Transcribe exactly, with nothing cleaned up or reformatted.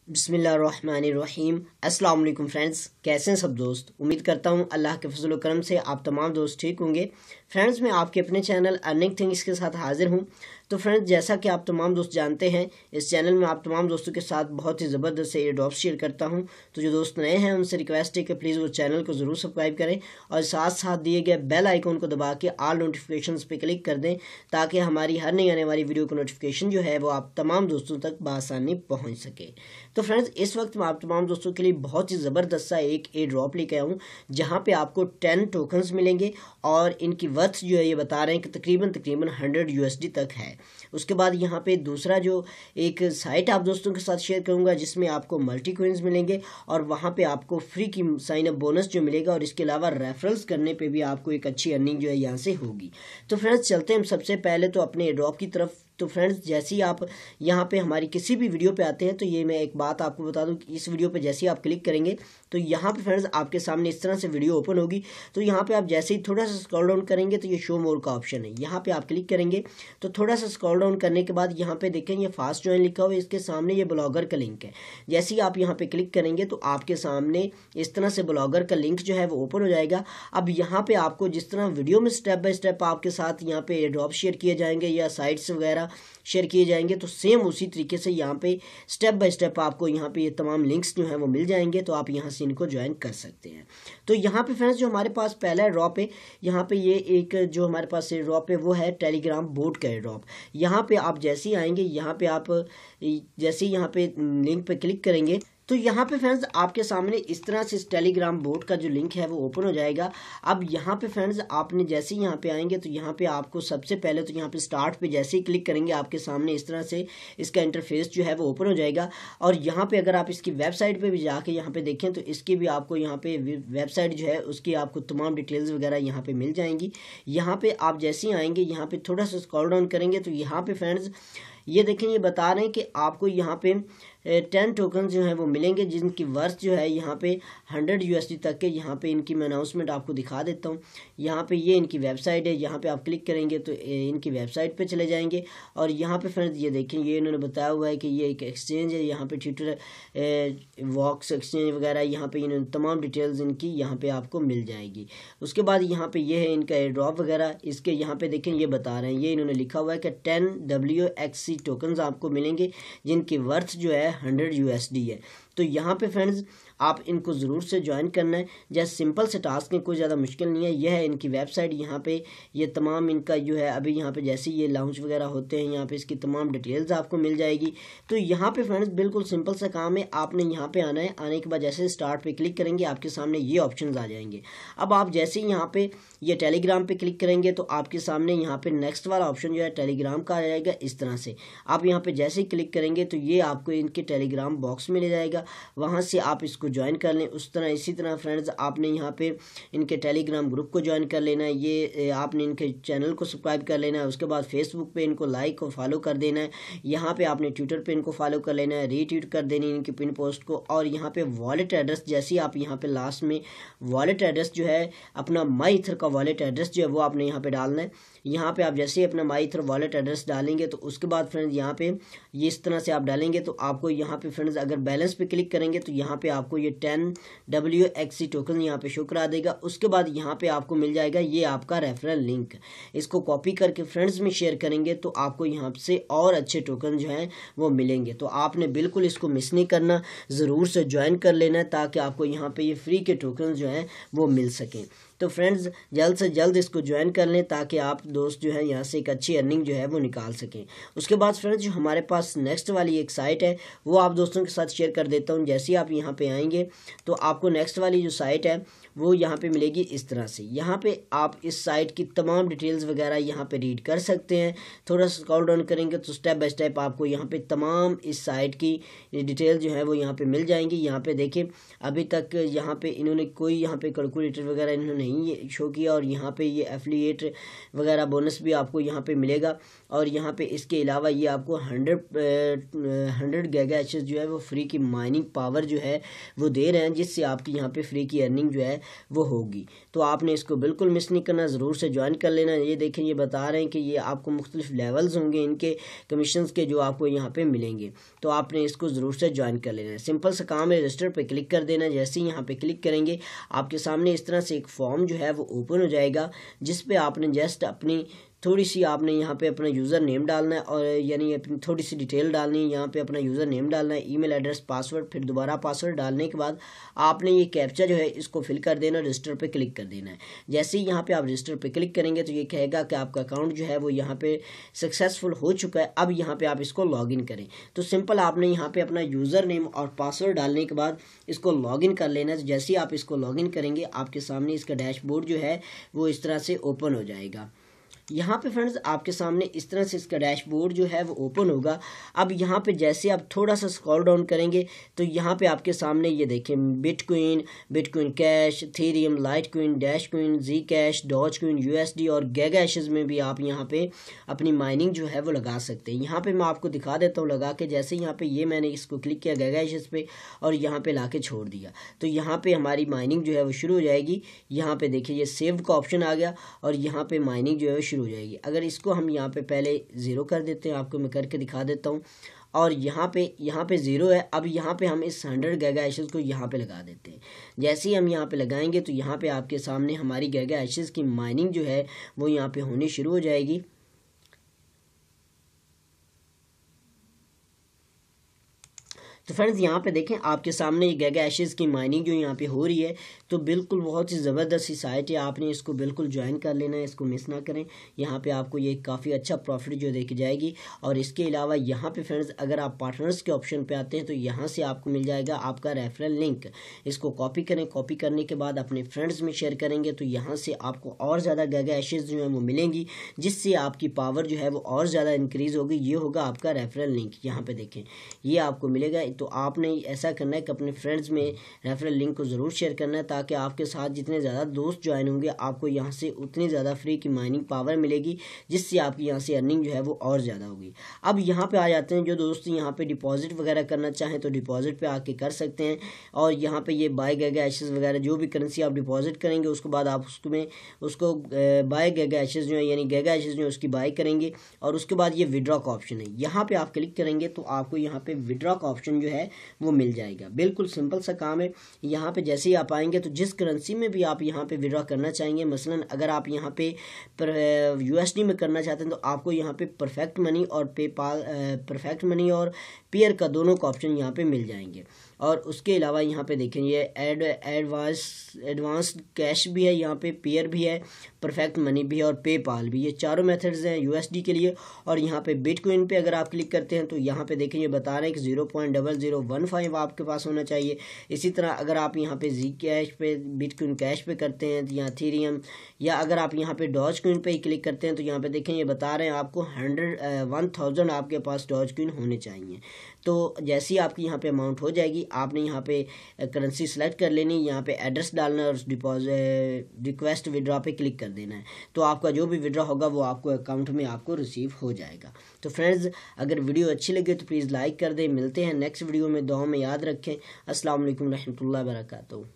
बिस्मिल्लाहिर्रहमानिर्रहीम। अस्सलाम वालेकुम फ्रेंड्स, कैसे हैं सब दोस्त। उम्मीद करता हूं अल्लाह के फजल व करम से आप तमाम दोस्त ठीक होंगे। फ्रेंड्स, मैं आपके अपने चैनल अर्निंग थिंग्स के साथ हाजिर हूं। तो फ्रेंड्स, जैसा कि आप तमाम दोस्त जानते हैं, इस चैनल में आप तमाम दोस्तों के साथ बहुत ही ज़बरदस्त से एयरड्रॉप्स शेयर करता हूं। तो जो दोस्त नए हैं उनसे रिक्वेस्ट है कि प्लीज़ वो चैनल को ज़रूर सब्सक्राइब करें और साथ साथ दिए गए बेल आइकन को दबा के ऑल नोटिफिकेशंस पे क्लिक कर दें, ताकि हमारी हर नई आने वाली वीडियो का नोटिफिकेशन जो है वो आप तमाम दोस्तों तक बआसानी पहुँच सके। तो फ्रेंड्स, इस वक्त मैं आप तमाम दोस्तों के लिए बहुत ही ज़बरदस्त सा एक एयर ड्रॉप लेके आया हूँ, जहाँ पे आपको टेन टोकन्स मिलेंगे और इनकी वर्थ जो है ये बता रहे हैं कि तकरीबन तकरीबन हंड्रेड यूएसडी तक है। उसके बाद यहाँ पे दूसरा जो एक साइट आप दोस्तों के साथ शेयर करूँगा, जिसमें आपको मल्टी कोइंस मिलेंगे और वहाँ पे आपको फ्री की साइन अप बोनस जो मिलेगा, और इसके अलावा रेफरल्स करने पे भी आपको एक अच्छी अर्निंग जो है यहाँ से होगी। तो फ्रेंड्स, चलते हैं हम सबसे पहले तो अपने एयर ड्रॉप की तरफ। तो फ्रेंड्स, जैसे ही आप यहाँ पे हमारी किसी भी वीडियो पे आते हैं, तो ये मैं एक बात आपको बता दूं कि इस वीडियो पे जैसे ही आप क्लिक करेंगे तो यहाँ पे फ्रेंड्स आपके सामने इस तरह से वीडियो ओपन होगी। तो यहाँ पे आप जैसे ही थोड़ा सा स्क्रॉल डाउन करेंगे तो ये शो मोर का ऑप्शन है, यहाँ पे आप क्लिक करेंगे। तो थोड़ा सा स्क्रॉल डाउन करने के बाद यहाँ पे देखें ये फास्ट ज्वाइन लिखा हुआ है, इसके सामने ये ब्लॉगर का लिंक है। जैसे ही आप यहाँ पे क्लिक करेंगे तो आपके सामने इस तरह से ब्लॉगर का लिंक जो है वो ओपन हो जाएगा। अब यहाँ पे आपको जिस तरह वीडियो में स्टेप बाय स्टेप आपके साथ यहाँ पे एयर ड्रॉप शेयर किए जाएंगे या साइट्स वगैरह शेयर किए जाएंगे, तो सेम उसी तरीके से यहाँ पे स्टेप बाय स्टेप आपको यहाँ पे ये तमाम लिंक्स जो हैं वो मिल जाएंगे। तो आप यहाँ से इनको ज्वाइन कर सकते हैं। तो यहाँ पे फ्रेंड्स, जो हमारे पास पहला ड्रॉप है, यहाँ पे ये एक जो हमारे पास ड्रॉप है वो है टेलीग्राम बोट का ड्रॉप। यहाँ पे आप जैसे ही आएंगे, यहाँ पे आप जैसे ही यहाँ पे लिंक पे क्लिक करेंगे तो यहाँ पे फ्रेंड्स आपके सामने इस तरह से टेलीग्राम बोट का जो लिंक है वो ओपन हो जाएगा। अब यहाँ पे फ्रेंड्स आपने जैसे ही यहाँ पे आएंगे तो यहाँ पे आपको सबसे पहले तो यहाँ पे स्टार्ट पे जैसे ही क्लिक करेंगे, आपके सामने इस तरह से इसका इंटरफेस जो है वो ओपन हो जाएगा। और यहाँ पे अगर आप इसकी वेबसाइट पे भी जाके यहाँ पे देखें तो इसकी भी आपको यहाँ पे वेबसाइट जो है उसकी आपको तमाम डिटेल्स वगैरह यहाँ पे मिल जाएंगी। यहाँ पे आप जैसे ही आएंगे, यहाँ पे थोड़ा सा स्क्रॉल डाउन करेंगे तो यहाँ पे फ्रेंड्स ये देखें, ये बता रहे हैं कि आपको यहाँ पे टेन टोकन जो है वो मिलेंगे, जिनकी वर्थ जो है यहाँ पे हंड्रेड यूएसडी तक के। यहाँ पे इनकी मैं अनाउंसमेंट आपको दिखा देता हूँ। यहाँ पे ये इनकी वेबसाइट है, यहाँ पे आप क्लिक करेंगे तो इनकी वेबसाइट पे चले जाएंगे। और यहाँ पे फ्रेंड्स ये देखें, ये इन्होंने बताया हुआ है कि ये एक एक्सचेंज है। यहाँ पे ट्विटर वॉक्स एक्सचेंज वगैरह यहाँ पे इन्होंने तमाम डिटेल्स इनकी यहाँ पे आपको मिल जाएगी। उसके बाद यहाँ पे ये है इनका एयर ड्रॉप वगैरह। इसके यहाँ पे देखें, ये बता रहे हैं, ये इन्होंने लिखा हुआ है कि ten W X C tokens आपको मिलेंगे, जिनकी वर्थ जो है हंड्रेड यूएसडी है। तो यहाँ पे फ्रेंड्स आप इनको ज़रूर से ज्वाइन करना है। जैसे सिंपल से टास्क है, कोई ज़्यादा मुश्किल नहीं है। यह है इनकी वेबसाइट। यहाँ पे ये तमाम इनका जो है अभी यहाँ पे जैसे ये लॉन्च वगैरह होते हैं, यहाँ पे इसकी तमाम डिटेल्स आपको मिल जाएगी। तो यहाँ पे फ्रेंड्स बिल्कुल सिंपल सा काम है। आपने यहाँ पे आना है, आने के बाद जैसे स्टार्ट पे क्लिक करेंगे आपके सामने ये ऑप्शन आ जाएंगे। अब आप जैसे ही यहाँ पे ये टेलीग्राम पे क्लिक करेंगे तो आपके सामने यहाँ पे नेक्स्ट वाला ऑप्शन जो है टेलीग्राम का आ जाएगा। इस तरह से आप यहाँ पे जैसे ही क्लिक करेंगे तो ये आपको इनके टेलीग्राम बॉक्स में ले जाएगा, वहाँ से आप इसको ज्वाइन कर लें। उस तरह इसी तरह फ्रेंड्स आपने यहाँ पे इनके टेलीग्राम ग्रुप को ज्वाइन कर लेना है। ये आपने इनके चैनल को सब्सक्राइब कर लेना है। उसके बाद फेसबुक पे इनको लाइक और फॉलो कर देना है। यहाँ पे आपने ट्विटर पे इनको फॉलो कर लेना है, रीट्वीट कर देनी है इनकी पिन पोस्ट को। और यहाँ पे वॉलेट एड्रेस, जैसे ही आप यहाँ पे लास्ट में वॉलेट एड्रेस जो है अपना माई ईथर का वॉलेट एड्रेस जो है वो आपने यहाँ पे डालना है। यहाँ पे आप जैसे ही अपना माई ईथर वॉलेट एड्रेस डालेंगे तो उसके बाद फ्रेंड्स यहाँ पे ये इस तरह से आप डालेंगे तो आपको यहाँ पे फ्रेंड्स अगर बैलेंस पे क्लिक करेंगे तो यहाँ पे आपको ये ten W X C token यहाँ पे शो करा देगा। उसके बाद यहाँ पे आपको मिल जाएगा ये आपका रेफरल लिंक। इसको कॉपी करके फ्रेंड्स में शेयर करेंगे तो आपको यहाँ से और अच्छे टोकन जो हैं वो मिलेंगे। तो आपने बिल्कुल इसको मिस नहीं करना, ज़रूर से ज्वाइन कर लेना है, ताकि आपको यहाँ पे ये फ्री के टोकन जो हैं वो मिल सकें। तो फ्रेंड्स जल्द से जल्द इसको ज्वाइन कर लें, ताकि आप दोस्त जो है यहाँ से एक अच्छी अर्निंग जो है वो निकाल सकें। उसके बाद फ्रेंड्स जो हमारे पास नेक्स्ट वाली एक साइट है वो आप दोस्तों के साथ शेयर कर देता हूँ। जैसे ही आप यहाँ पे आएंगे तो आपको नेक्स्ट वाली जो साइट है वो यहाँ पे मिलेगी इस तरह से। यहाँ पे आप इस साइट की तमाम डिटेल्स वगैरह यहाँ पे रीड कर सकते हैं। थोड़ा सा स्क्रॉल डाउन करेंगे तो स्टेप बाय स्टेप आपको यहाँ पे तमाम इस साइट की डिटेल जो है वो यहाँ पे मिल जाएंगी। यहाँ पे देखिए, अभी तक यहाँ पे इन्होंने कोई यहाँ पे कैलकुलेटर वगैरह इन्होंने नहीं ये शो किया। और यहाँ पे ये एफिलिएट वगैरह बोनस भी आपको यहाँ पे मिलेगा। और यहाँ पे इसके अलावा ये आपको हंड्रेड हंड्रेड गीगा एच जो है वो फ्री की माइनिंग पावर जो है वो दे रहे हैं, जिससे आपकी यहाँ पे फ्री की अर्निंग जो है वो होगी। तो आपने इसको बिल्कुल मिस नहीं करना, ज़रूर से ज्वाइन कर लेना। ये देखें, ये बता रहे हैं कि ये आपको मुख्तलिफ लेवल्स होंगे इनके कमीशंस के जो आपको यहाँ पे मिलेंगे, तो आपने इसको ज़रूर से ज्वाइन कर लेना है। सिंपल सा काम है, रजिस्टर पे क्लिक कर देना। जैसे ही यहाँ पे क्लिक करेंगे आपके सामने इस तरह से एक फॉर्म जो है वो ओपन हो जाएगा, जिस पे आपने जस्ट अपनी थोड़ी सी आपने यहाँ पे अपना यूज़र नेम डालना है, और यानी अपनी थोड़ी सी डिटेल डालनी है। यहाँ पे अपना यूज़र नेम डालना है, ईमेल एड्रेस, पासवर्ड, फिर दोबारा पासवर्ड डालने के बाद आपने ये कैप्चा जो है इसको फिल कर देना, रजिस्टर पे क्लिक कर देना है। जैसे ही यहाँ पे आप रजिस्टर पे क्लिक करेंगे तो ये कहेगा कि आपका अकाउंट जो है वो यहाँ पे सक्सेसफुल हो चुका है। अब यहाँ पे आप इसको लॉगिन करें। तो सिंपल आपने यहाँ पे अपना यूज़र नेम और पासवर्ड डालने के बाद इसको लॉगिन कर लेना है। तो जैसे ही आप इसको लॉगिन करेंगे आपके सामने इसका डैशबोर्ड जो है वो इस तरह से ओपन हो जाएगा। यहाँ पे फ्रेंड्स आपके सामने इस तरह से इसका डैशबोर्ड जो है वो ओपन होगा। अब यहाँ पे जैसे आप थोड़ा सा स्क्रॉल डाउन करेंगे तो यहाँ पे आपके सामने ये देखें, Bitcoin, Bitcoin cash, Ethereum, Litecoin, Dash coin, Zcash, Dogecoin, USD और गैगा एशेस में भी आप यहाँ पे अपनी माइनिंग जो है वो लगा सकते हैं। यहाँ पे मैं आपको दिखा देता हूँ लगा के। जैसे यहाँ पे ये मैंने इसको क्लिक किया गैगा एशेस पे और यहाँ पे ला के छोड़ दिया, तो यहाँ पे हमारी माइनिंग जो है वो शुरू हो जाएगी। यहाँ पे देखिए ये सेव का ऑप्शन आ गया और यहाँ पे माइनिंग जो है शुरू हो जाएगी। अगर इसको हम यहाँ पे पहले ज़ीरो कर देते हैं, आपको मैं करके दिखा देता हूँ, और यहाँ पे यहाँ पे ज़ीरो है। अब यहाँ पे हम इस हंड्रेड गैगा एशेस को यहाँ पे लगा देते हैं। जैसे ही हम यहाँ पे लगाएंगे तो यहाँ पे आपके सामने हमारी गैगा एशेस की माइनिंग जो है वो यहाँ पे होनी शुरू हो जाएगी। तो फ्रेंड्स यहाँ पे देखें आपके सामने ये गैगा एशेस की माइनिंग जो यहाँ पे हो रही है, तो बिल्कुल बहुत ही ज़बरदस्त सी साइट है। आपने इसको बिल्कुल ज्वाइन कर लेना है, इसको मिस ना करें। यहाँ पे आपको ये काफ़ी अच्छा प्रॉफिट जो देखी जाएगी। और इसके अलावा यहाँ पे फ्रेंड्स अगर आप पार्टनर्स के ऑप्शन पे आते हैं तो यहाँ से आपको मिल जाएगा आपका रेफरल लिंक। इसको कॉपी करें, कॉपी करने के बाद अपने फ्रेंड्स में शेयर करेंगे तो यहाँ से आपको और ज़्यादा गैगा एशेस जो है वो मिलेंगी, जिससे आपकी पावर जो है वो और ज़्यादा इंक्रीज़ होगी। ये होगा आपका रेफरल लिंक, यहाँ पर देखें ये आपको मिलेगा। तो आपने ऐसा करना है कि अपने फ्रेंड्स में रेफरल लिंक को ज़रूर शेयर करना है, ताकि आपके साथ जितने ज़्यादा दोस्त ज्वाइन होंगे आपको यहाँ से उतनी ज़्यादा फ्री की माइनिंग पावर मिलेगी, जिससे आपकी यहाँ से अर्निंग जो है वो और ज़्यादा होगी। अब यहाँ पे आ जाते हैं जो दोस्त यहाँ पे डिपॉजिट वगैरह करना चाहें तो डिपॉजिट पे आके कर सकते हैं। और यहाँ पे ये बाय गैगा एशेस वगैरह जो भी करेंसी आप डिपॉजिट करेंगे उसके बाद आप उसमें उसको बाय गैगा एशेस जो है यानी गैगा एशेस जो है उसकी बाय करेंगे। और उसके बाद ये विड्रॉ का ऑप्शन है, यहाँ पे आप क्लिक करेंगे तो आपको यहाँ पे विड्रॉ का ऑप्शन जो है वो मिल जाएगा। बिल्कुल सिंपल सा काम है। यहाँ पे जैसे ही आप आएंगे तो जिस करेंसी में भी आप यहाँ पे विड्रॉ करना चाहेंगे, मसलन अगर आप यहाँ पे यूएसडी में करना चाहते हैं तो आपको यहाँ पे परफेक्ट मनी और पेपाल परफेक्ट मनी और पेयर का दोनों का ऑप्शन यहाँ पे मिल जाएंगे। और उसके अलावा यहाँ पे देखें ये एड एडवांस एडवांस कैश भी है, यहाँ पे पेयर भी है, परफेक्ट मनी भी है और पेपाल भी। ये चारों मेथड्स हैं यूएसडी के लिए। और यहाँ पे बिटकॉइन पे अगर आप क्लिक करते हैं तो यहाँ पे देखें ये बता रहे हैं कि zero point double zero one five आपके पास होना चाहिए। इसी तरह अगर आप यहाँ पे जी कैश पे बिटकॉइन कैश पे करते हैं या थीरियम, या अगर आप यहाँ पे डॉज कॉइन पे ही क्लिक करते हैं तो यहाँ पे देखें ये बता रहे हैं आपको हंड्रेड वन थाउजेंड आपके पास डॉज कॉइन होने चाहिए। तो जैसे ही आपकी यहाँ पे अमाउंट हो जाएगी आपने यहाँ पे करेंसी सेलेक्ट कर लेनी, यहाँ पे एड्रेस डालना है और डिपॉजिट रिक्वेस्ट विड्रॉ पे क्लिक कर देना है। तो आपका जो भी विड्रॉ होगा वो आपको अकाउंट में आपको रिसीव हो जाएगा। तो फ्रेंड्स अगर वीडियो अच्छी लगे तो प्लीज़ लाइक कर दें। मिलते हैं नेक्स्ट वीडियो में, दुआ में याद रखें। अस्सलाम वालेकुम रहमतुल्लाहि व बरकातहू।